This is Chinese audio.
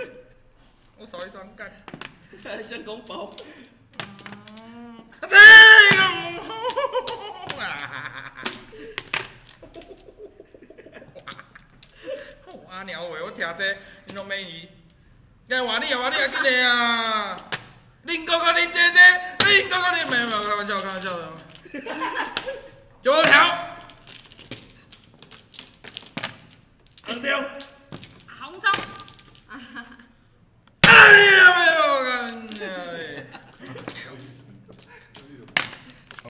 我少一张干。 像公包。 阿鸟话，我听这，你拢免伊。该换你啊，换你啊，紧个啊！恁哥哥，恁姐姐，恁哥哥，恁没有，开玩笑，开玩笑的。九条。 红条。 红中。